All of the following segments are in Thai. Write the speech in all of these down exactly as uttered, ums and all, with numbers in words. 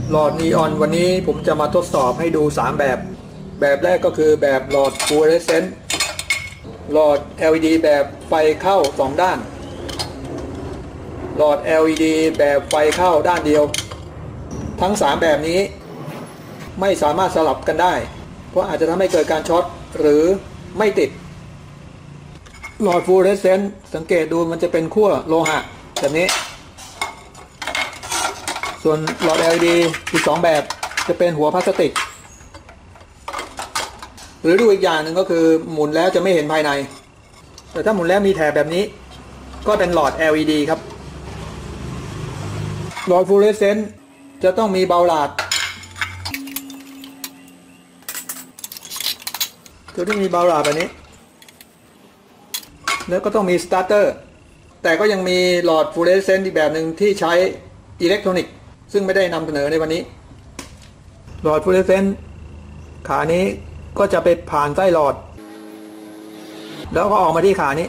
หลอดนีออนวันนี้ผมจะมาทดสอบให้ดูสามแบบแบบแรกก็คือแบบหลอดฟลูออเรสเซนต์หลอด แอล อี ดี แบบไฟเข้าสองด้านหลอด แอล อี ดี แบบไฟเข้าด้านเดียวทั้งสามแบบนี้ไม่สามารถสลับกันได้เพราะอาจจะทำให้เกิดการช็อตหรือไม่ติดหลอดฟลูออเรสเซนต์สังเกตดูมันจะเป็นขั้วโลหะแบบนี้ส่วนหลอด แอล อี ดี อีกสองแบบจะเป็นหัวพลาสติกหรือดูอีกอย่างหนึ่งก็คือหมุนแล้วจะไม่เห็นภายในแต่ถ้าหมุนแล้วมีแถบแบบนี้ก็เป็นหลอด แอล อี ดี ครับหลอดฟลูออเรสเซนต์จะต้องมีเบาหลาดจะต้องมีเบาหลาดแบบนี้แล้วก็ต้องมีสตาร์เตอร์แต่ก็ยังมีหลอดฟลูออเรสเซนต์อีกแบบหนึ่งที่ใช้อิเล็กทรอนิกส์ซึ่งไม่ได้นำเสนอในวันนี้หลอดฟลูออเรสเซนต์ขานี้ก็จะไปผ่านไส้หลอดแล้วก็ออกมาที่ขานี้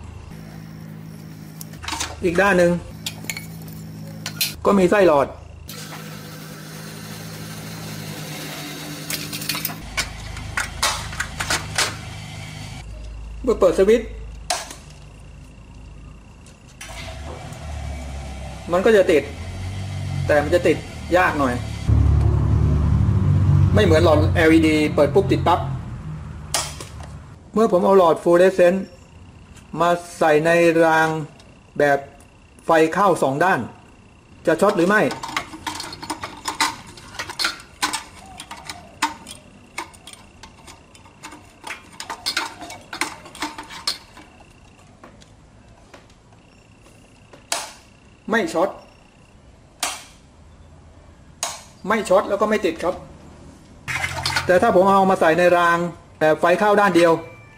อีกด้านหนึ่งก็มีไส้หลอดเมื่อเปิดสวิตช์มันก็จะติดแต่มันจะติดยากหน่อยไม่เหมือนหลอด แอล อี ดี เปิดปุ๊บติดปั๊บเมื่อผมเอาหลอดฟลูออเรสเซนต์มาใส่ในรางแบบไฟเข้าสองด้านจะช็อตหรือไม่ไม่ช็อตไม่ช็อตแล้วก็ไม่ติดครับแต่ถ้าผมเอามาใส่ในรางแบบไฟเข้าด้านเดียว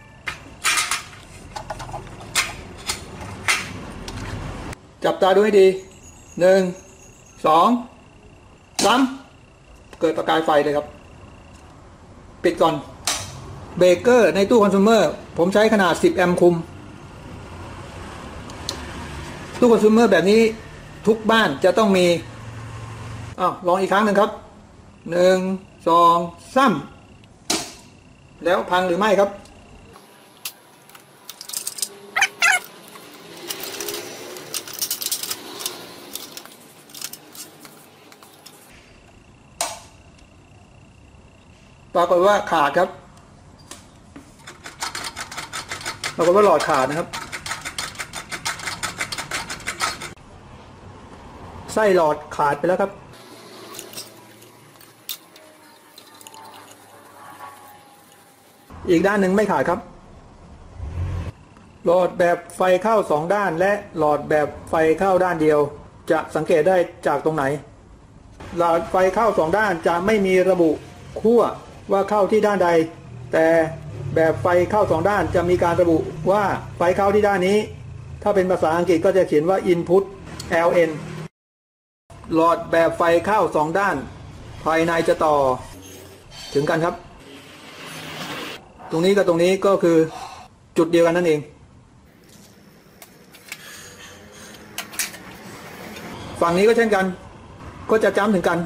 จับตาดูให้ดีหนึ่งสองสามเกิดประกายไฟเลยครับปิดก่อนเบรกเกอร์ในตู้คอน sumer ผมใช้ขนาดสิบแอมป์คุมตู้คอน sumer แบบนี้ทุกบ้านจะต้องมีอ้าวลองอีกครั้งหนึ่งครับหนึ่งสองสามแล้วพังหรือไม่ครับปรากฏว่าขาดครับปรากฏว่าหลอดขาดนะครับไส้หลอดขาดไปแล้วครับอีกด้านหนึ่งไม่ขาดครับหลอดแบบไฟเข้าสองด้านและหลอดแบบไฟเข้าด้านเดียวจะสังเกตได้จากตรงไหนหลอดไฟเข้าสองด้านจะไม่มีระบุขั้วว่าเข้าที่ด้านใดแต่แบบไฟเข้าสองด้านจะมีการระบุว่าไฟเข้าที่ด้านนี้ถ้าเป็นภาษาอังกฤษก็จะเขียนว่า input แอล เอ็น หลอดแบบไฟเข้าสองด้านภายในจะต่อถึงกันครับตรงนี้กับตรงนี้ก็คือจุดเดียวกันนั่นเองฝั่งนี้ก็เช่นกันก็จะจ้ำถึงกัน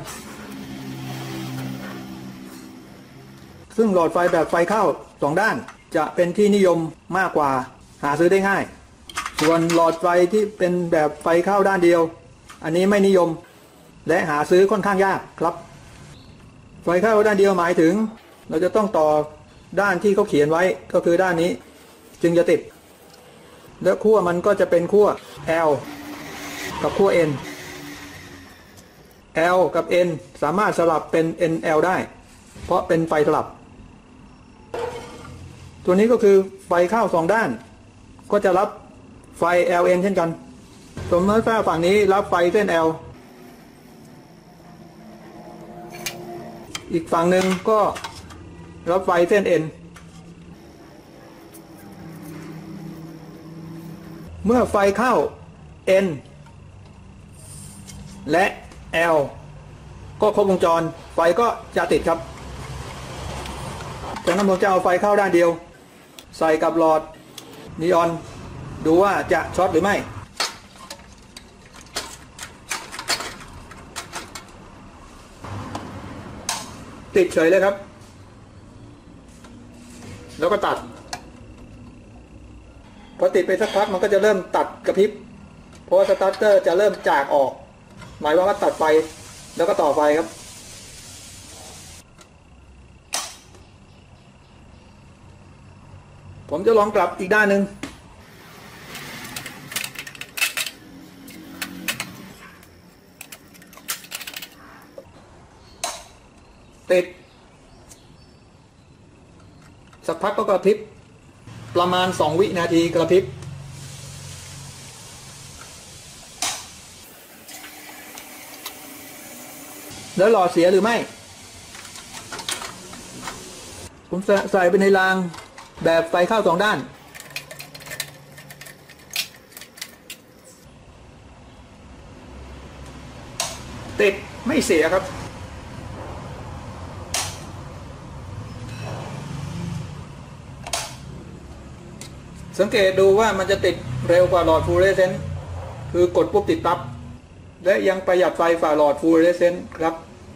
ซึ่งหลอดไฟแบบไฟเข้าสองด้านจะเป็นที่นิยมมากกว่าหาซื้อได้ง่ายส่วนหลอดไฟที่เป็นแบบไฟเข้าด้านเดียวอันนี้ไม่นิยมและหาซื้อค่อนข้างยากครับไฟเข้าด้านเดียวหมายถึงเราจะต้องต่อด้านที่เขาเขียนไว้ก็คือด้านนี้จึงจะติดและขั้วมันก็จะเป็นขั้ว L กับขั้ว N L กับ N สามารถสลับเป็น เอ็น แอล ได้เพราะเป็นไฟสลับตัวนี้ก็คือไฟเข้าสองด้านก็จะรับไฟ แอล เอ็น เช่นกันสมมติว่าฝั่งนี้รับไฟเส้น L อีกฝั่งหนึ่งก็รับไฟเส้น N เมื่อไฟเข้า N และ L ก็ครบวงจรไฟก็จะติดครับจากนั้นผมจะเอาไฟเข้าด้านเดียวใส่กับหลอดนีออนดูว่าจะช็อตหรือไม่ พติดเฉยเลยครับแล้วก็ตัดพอติดไปสักพักมันก็จะเริ่มตัดกระพริบเพราะว่าสตาร์เตอร์จะเริ่มจากออกหมายว่าตัดไฟแล้วก็ต่อไฟครับผมจะลองกลับอีกด้านหนึ่งติดสักพักก็กระพริบประมาณสองวินาทีกระพริบแล้วหลอดเสียหรือไม่ผมใส่ไปในรางแบบไฟเข้าสองด้านติดไม่เสียครับสังเกตดูว่ามันจะติดเร็วกว่าหลอดฟลูออเรสเซนต์คือกดปุ๊บติดปั๊บและยังประหยัดไฟฝ่าหลอดฟลูออเรสเซนต์ครับ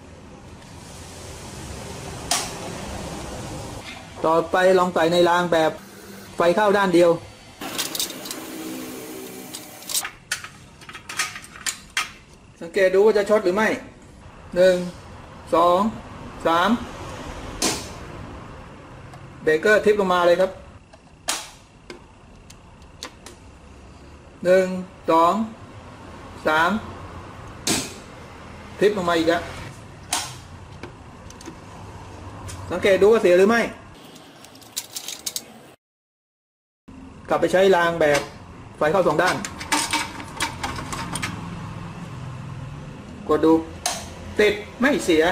ต่อไปลองใส่ในรางแบบไฟเข้าด้านเดียวสังเกตดูว่าจะช็อตหรือไม่หนึ่งสองสามเบรกเกอร์ทิปลงมาเลยครับหนึ่งสองสามทิปลงมาอีกแล้วสังเกตดูว่าเสียหรือไม่กลับไปใช้รางแบบไฟเข้าสองด้านกดดูติดไม่เสีย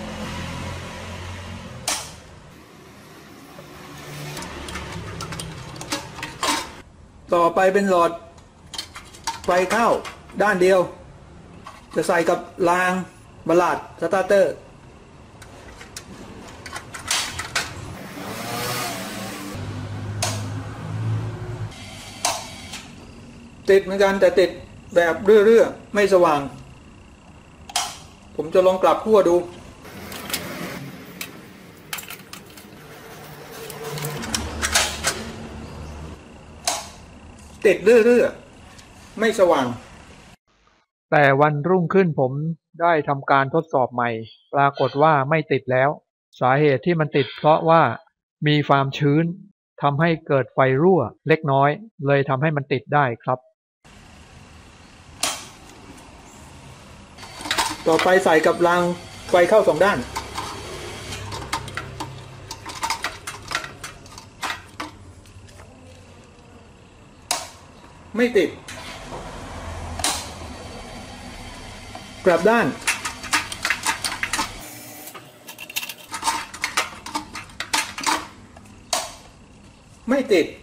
ต่อไปเป็นหลอดไฟเข้าด้านเดียวจะใส่กับรางบัลลัดสตาร์เตอร์ติดเหมือนกันแต่ติดแบบเรื่อยๆไม่สว่างผมจะลองกลับขั้วดูติดเรื่อยๆไม่สว่างแต่วันรุ่งขึ้นผมได้ทำการทดสอบใหม่ปรากฏว่าไม่ติดแล้วสาเหตุที่มันติดเพราะว่ามีความชื้นทำให้เกิดไฟรั่วเล็กน้อยเลยทำให้มันติดได้ครับต่อไปใส่กับรางไฟเข้าสองด้านไม่ติดกลับด้านไม่ติด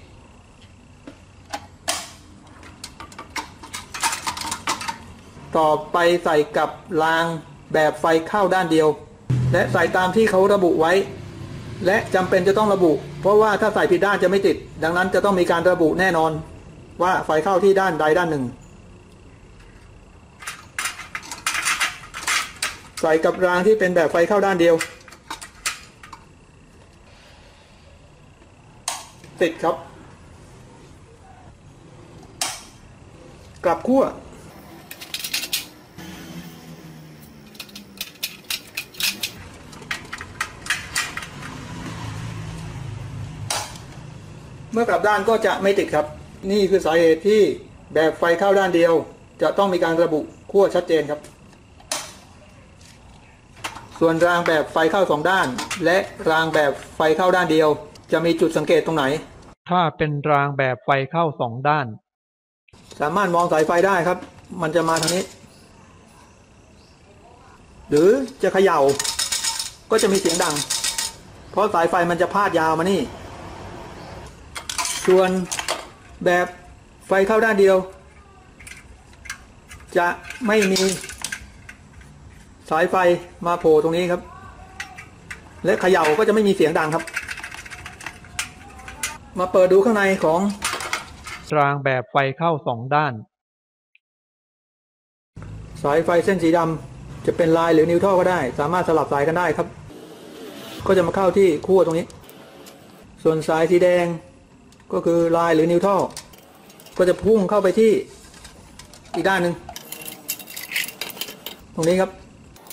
ต่อไปใส่กับรางแบบไฟเข้าด้านเดียวและใส่ตามที่เขาระบุไว้และจำเป็นจะต้องระบุเพราะว่าถ้าใส่ผิดด้านจะไม่ติดดังนั้นจะต้องมีการระบุแน่นอนว่าไฟเข้าที่ด้านใดด้านหนึ่งใส่กับรางที่เป็นแบบไฟเข้าด้านเดียวติดครับกลับขั้วเมื่อกลับด้านก็จะไม่ติดครับนี่คือสาเหตุที่แบบไฟเข้าด้านเดียวจะต้องมีการระบุขั้วชัดเจนครับส่วนรางแบบไฟเข้าสองด้านและรางแบบไฟเข้าด้านเดียวจะมีจุดสังเกตตรงไหนถ้าเป็นรางแบบไฟเข้าสองด้านสามารถมองสายไฟได้ครับมันจะมาทางนี้หรือจะเขย่าก็จะมีเสียงดังเพราะสายไฟมันจะพาดยาวมานี่ส่วนแบบไฟเข้าด้านเดียวจะไม่มีสายไฟมาโผล่ตรงนี้ครับและเขย่าก็จะไม่มีเสียงดังครับมาเปิดดูข้างในของรางแบบไฟเข้าสองด้านสายไฟเส้นสีดำจะเป็นลายหรือนิวทรัลก็ได้สามารถสลับสายกันได้ครับก็จะมาเข้าที่ขั้วตรงนี้ส่วนสายสีแดงก็คือไลน์หรือนิวทรัลก็จะพุ่งเข้าไปที่อีกด้านหนึ่งตรงนี้ครับ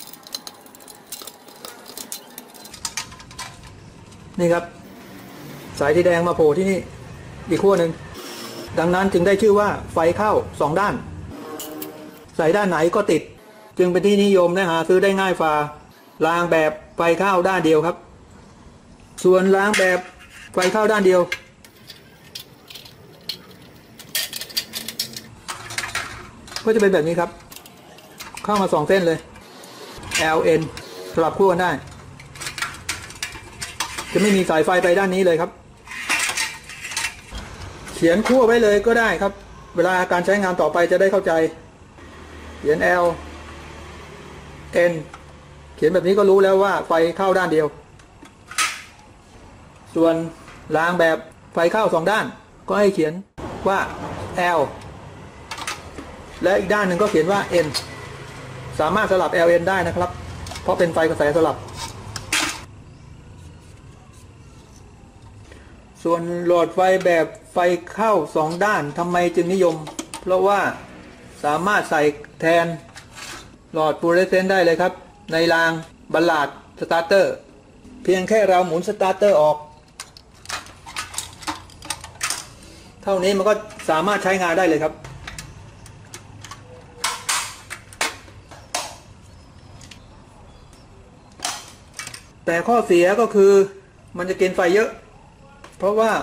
นี่ครับสายสีแดงมาโผล่ที่นี่อีกขั้วหนึ่งดังนั้นจึงได้ชื่อว่าไฟเข้าสองด้านสายด้านไหนก็ติดจึงเป็นที่นิยมและหาซื้อได้ง่ายฝ่ารางแบบไฟเข้าด้านเดียวครับส่วนรางแบบไฟเข้าด้านเดียวก็จะเป็นแบบนี้ครับเข้ามาสองเส้นเลย แอล เอ็น สลับขั้วกันได้จะไม่มีสายไฟไปด้านนี้เลยครับเขียนขั้วไว้เลยก็ได้ครับเวลาการใช้งานต่อไปจะได้เข้าใจเขียน L N เขียนแบบนี้ก็รู้แล้วว่าไฟเข้าด้านเดียวส่วนรางแบบไฟเข้าสองด้านก็ให้เขียนว่า L และอีกด้านหนึ่งก็เขียนว่า N สามารถสลับ แอล เอ็น ได้นะครับเพราะเป็นไฟกระแสสลับส่วนหลอดไฟแบบไฟเข้าสองด้านทำไมจึงนิยมเพราะว่าสามารถใส่แทนหลอดฟลูออเรสเซนต์ได้เลยครับในรางบัลลาดสตาร์เตอร์เพียงแค่เราหมุนสตาร์เตอร์ออกเท่านี้มันก็สามารถใช้งานได้เลยครับแต่ข้อเสียก็คือมันจะกินไฟเยอะเพราะว่า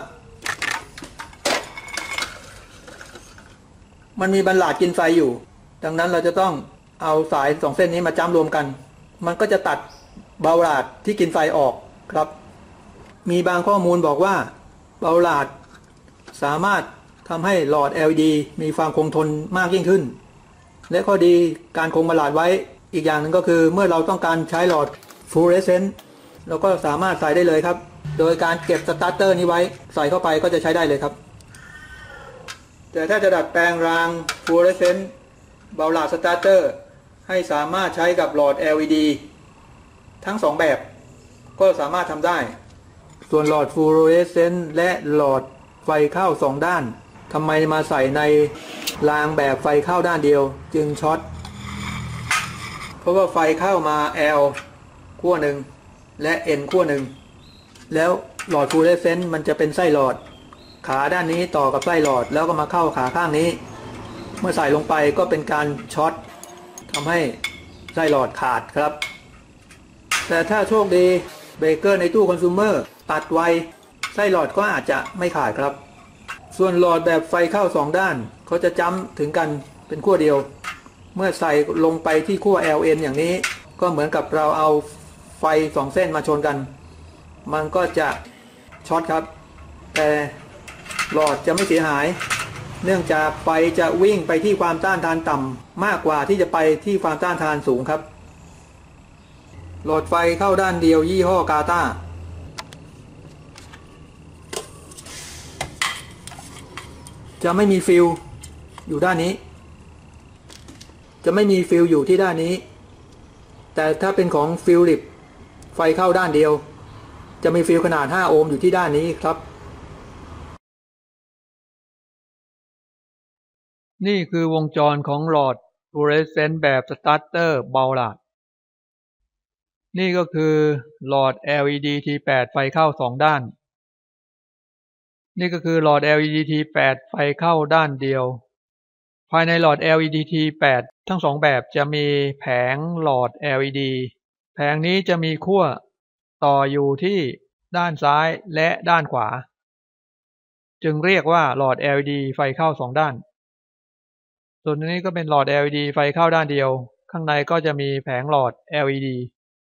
มันมีบัลลาดกินไฟอยู่ดังนั้นเราจะต้องเอาสายสองเส้นนี้มาจ้ำรวมกันมันก็จะตัดบัลลาดที่กินไฟออกครับมีบางข้อมูลบอกว่าบัลลาดสามารถทำให้หลอด แอล อี ดี มีความคงทนมากยิ่งขึ้นและข้อดีการคงบัลลาดไว้อีกอย่างหนึ่งก็คือเมื่อเราต้องการใช้หลอดฟลูออเรสเซนต์เราก็สามารถใส่ได้เลยครับโดยการเก็บสตาร์เตอร์นี้ไว้ใส่เข้าไปก็จะใช้ได้เลยครับแต่ถ้าจะดัดแปลงรางฟลูออเรสเซนต์บัลลาดสตาร์เตอร์ให้สามารถใช้กับหลอด แอล อี ดี ทั้งสองแบบก็สามารถทำได้ส่วนหลอดฟลูออเรสเซนต์และหลอดไฟเข้าสองด้านทำไมมาใส่ในรางแบบไฟเข้าด้านเดียวจึงช็อตเพราะว่าไฟเข้ามา L ขั้วหนึ่งและ N ขั้วหนึ่งแล้วหลอดฟลูออเรสเซนต์มันจะเป็นไส้หลอดขาด้านนี้ต่อกับไส้หลอดแล้วก็มาเข้าขาข้างนี้เมื่อใส่ลงไปก็เป็นการช็อตทำให้ไส้หลอดขาดครับแต่ถ้าโชคดีเบรกเกอร์ในตู้คอน sumer ตัดไวไส้หลอดก็อาจจะไม่ขาดครับส่วนหลอดแบบไฟเข้าสองด้านเขาจะจ้ำถึงกันเป็นขั้วเดียวเมื่อใส่ลงไปที่ขั้ว แอล เอ็น อย่างนี้ก็เหมือนกับเราเอาไฟสองเส้นมาชนกันมันก็จะช็อตครับแต่หลอดจะไม่เสียหายเนื่องจากไฟจะวิ่งไปที่ความต้านทานต่ำมากกว่าที่จะไปที่ความต้านทานสูงครับหลอดไฟเข้าด้านเดียวยี่ห้อกาตาจะไม่มีฟิลอยู่ด้านนี้จะไม่มีฟิลอยู่ที่ด้านนี้แต่ถ้าเป็นของฟิลิปไฟเข้าด้านเดียวจะมีฟิลขนาดห้าโอห์มอยู่ที่ด้านนี้ครับนี่คือวงจรของหลอดฟลูออเรสเซนต์แบบสตาร์เตอร์บัลลาดนี่ก็คือหลอด แอล อี ดี ที แปด ไฟเข้าสองด้านนี่ก็คือหลอด แอล อี ดี ที แปด ไฟเข้าด้านเดียวภายในหลอด แอล อี ดี ที แปด ทั้งสองแบบจะมีแผงหลอด แอล อี ดี แผงนี้จะมีขั้วต่ออยู่ที่ด้านซ้ายและด้านขวาจึงเรียกว่าหลอด แอล อี ดี ไฟเข้าสองด้านส่วนนี้ก็เป็นหลอด แอล อี ดี ไฟเข้าด้านเดียวข้างในก็จะมีแผงหลอด แอล อี ดี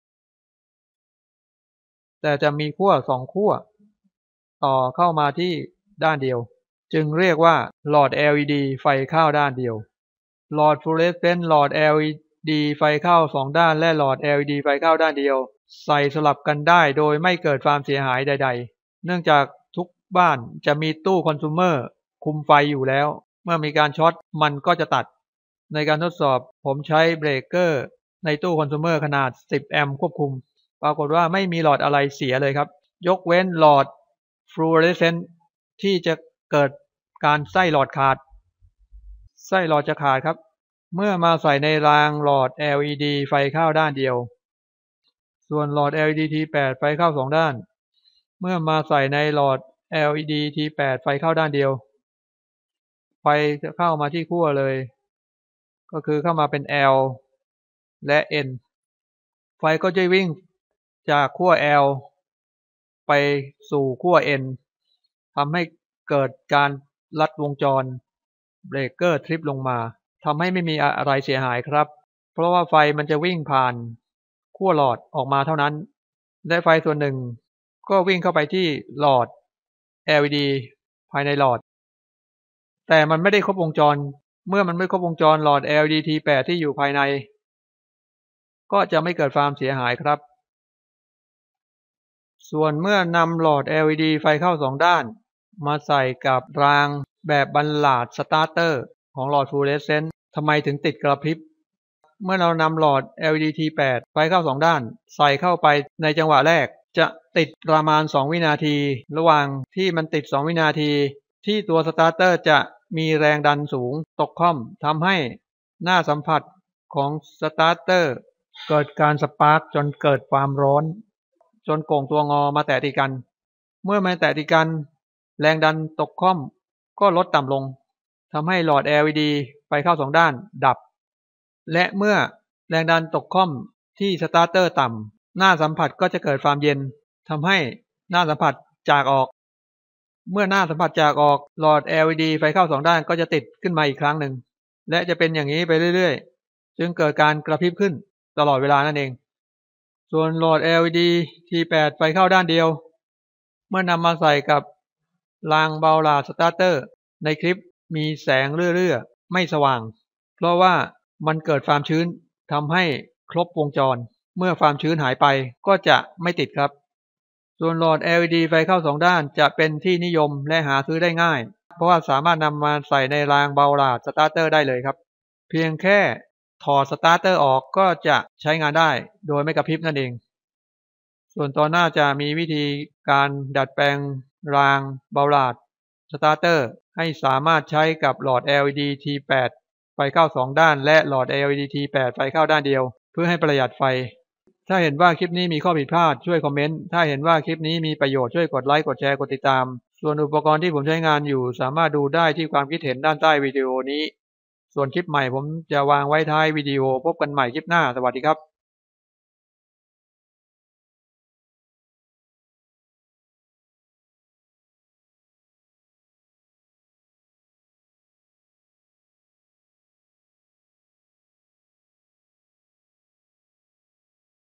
แต่จะมีขั้วสองขั้วต่อเข้ามาที่ด้านเดียวจึงเรียกว่าหลอด แอล อี ดี ไฟเข้าด้านเดียวหลอดฟลูออเรสเซนต์หลอด แอล อี ดี ไฟเข้าสองด้านและหลอด แอล อี ดี ไฟเข้าด้านเดียวใส่สลับกันได้โดยไม่เกิดความเสียหายใดๆเนื่องจากทุกบ้านจะมีตู้คอน sumer คุมไฟอยู่แล้วเมื่อมีการช็อตมันก็จะตัดในการทดสอบผมใช้เบรกเกอร์ในตู้คอน sumer ขนาดสิบแอมป์ควบคุมปรากฏว่าไม่มีหลอดอะไรเสียเลยครับยกเว้นหลอดฟลูออเรสเซนต์ที่จะเกิดการไส้หลอดขาดไส้หลอดจะขาดครับเมื่อมาใส่ในรางหลอด แอล อี ดี ไฟเข้าด้านเดียวส่วนหลอด แอล อี ดี ที แปด ไฟเข้าสองด้านเมื่อมาใส่ในหลอด แอล อี ดี ที แปด ไฟเข้าด้านเดียวไฟจะเข้ามาที่ขั้วเลยก็คือเข้ามาเป็น L และ N ไฟก็จะวิ่งจากขั้ว L ไปสู่ขั้ว N ทำให้เกิดการลัดวงจรเบรกเกอร์ทริปลงมาทำให้ไม่มีอะไรเสียหายครับเพราะว่าไฟมันจะวิ่งผ่านขั้วหลอดออกมาเท่านั้นและไฟส่วนหนึ่งก็วิ่งเข้าไปที่หลอด แอล อี ดี ภายในหลอดแต่มันไม่ได้ครบวงจรเมื่อมันไม่ครบวงจรหลอด แอล อี ดี ที แปด ที่อยู่ภายในก็จะไม่เกิดความเสียหายครับส่วนเมื่อนำหลอด แอล อี ดี ไฟเข้าสองด้านมาใส่กับรางแบบบัลลาดสตาร์เตอร์ของหลอดฟลูออเรสเซนต์ทำไมถึงติดกระพริบเมื่อเรานำหลอด แอล อี ดี ที แปด ไฟเข้าสองด้านใส่เข้าไปในจังหวะแรกจะติดประมาณสองวินาทีระหว่างที่มันติดสองวินาทีที่ตัวสตาร์เตอร์จะมีแรงดันสูงตกค่อมทำให้หน้าสัมผัสของสตาร์เตอร์เกิดการสปาร์กจนเกิดความร้อนจนโก่งตัวงอมาแตะติดกันเมื่อมาแตะติดกันแรงดันตกค่อมก็ลดต่ำลงทำให้หลอด แอล อี ดี ไฟเข้าสองด้านดับและเมื่อแรงดันตกค่อมที่สตาร์เตอร์ต่ำหน้าสัมผัสก็จะเกิดความเย็นทำให้หน้าสัมผัสจากออกเมื่อหน้าสัมผัสจากออกหลอด แอล อี ดี ไฟเข้าสองด้านก็จะติดขึ้นมาอีกครั้งหนึ่งและจะเป็นอย่างนี้ไปเรื่อยๆจึงเกิดการกระพริบขึ้นตลอดเวลานั่นเองส่วนหลอด แอล อี ดี ที แปด ไฟเข้าด้านเดียวเมื่อนำมาใส่กับรางบัลลาดสตาร์เตอร์ในคลิปมีแสงเรื่อๆไม่สว่างเพราะว่ามันเกิดความชื้นทำให้ครบวงจรเมื่อความชื้นหายไปก็จะไม่ติดครับส่วนหลอด แอล อี ดี ไฟเข้าสองด้านจะเป็นที่นิยมและหาซื้อได้ง่ายเพราะว่าสามารถนำมาใส่ในรางบัลลาดสตาร์เตอร์ได้เลยครับเพียงแค่ถอดสตาร์เตอร์ออกก็จะใช้งานได้โดยไม่กระพริบนั่นเองส่วนตอนหน้าจะมีวิธีการดัดแปลงรางบัลลาดสตาร์เตอร์ให้สามารถใช้กับหลอด แอล อี ดี ที แปด ไฟเข้าสองด้านและหลอด แอล อี ดี ที แปด ไฟเข้าด้านเดียวเพื่อให้ประหยัดไฟถ้าเห็นว่าคลิปนี้มีข้อผิดพลาดช่วยคอมเมนต์ถ้าเห็นว่าคลิปนี้มีประโยชน์ช่วยกดไลค์กดแชร์กดติดตามส่วนอุปกรณ์ที่ผมใช้งานอยู่สามารถดูได้ที่ความคิดเห็นด้านใต้วิดีโอนี้ส่วนคลิปใหม่ผมจะวางไว้ท้ายวิดีโอพบกันใหม่คลิปหน้าสวัสดีครับ